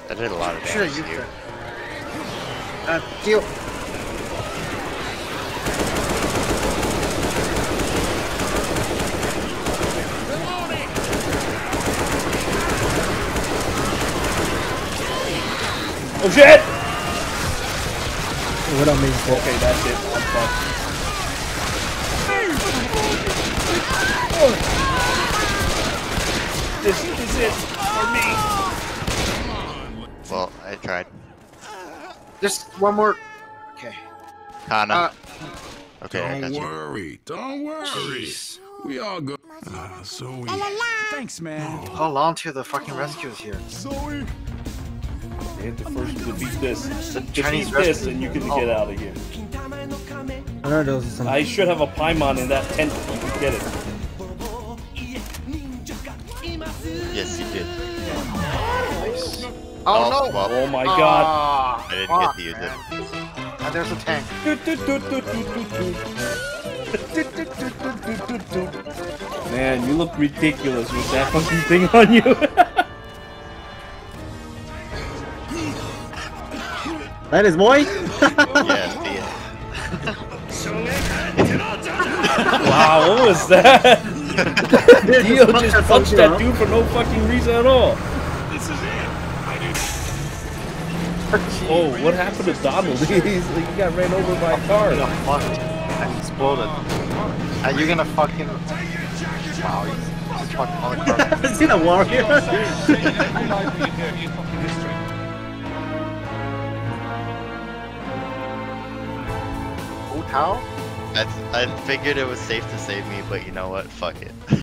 I did a lot of Sure, damage you to you. Deal. Oh shit! What I mean? Okay, that's it. I'm fucked. This is it for me. Well, I tried. Just one more. Okay. Kana. Okay, I got Don't you. worry, don't worry. We all go. So we. Thanks, man. Hold on to the fucking rescues here. Zoe. You have to first defeat this. Chinese Defeat this rescue. and you can Oh. get out of here. I know those are some. I should have a Paimon in that tent. You can get it. Yes, you did. Nice. Oh, Oh, no! well. Oh my god. Ah, I didn't fuck, get to use it. man. And there's a tank. Man, you look ridiculous with that fucking thing on you. That is boy. Yeah, see it. Wow, what was that? Dio just punched that dude for no fucking reason at all. This is it. Oh, what happened to Donald? He got ran over by a car. He got fucked and exploded. Are you gonna fucking... Wow, he's just fucking on the car. Is he a warrior? Hu Tao? I figured it was safe to save me, but you know what? Fuck it.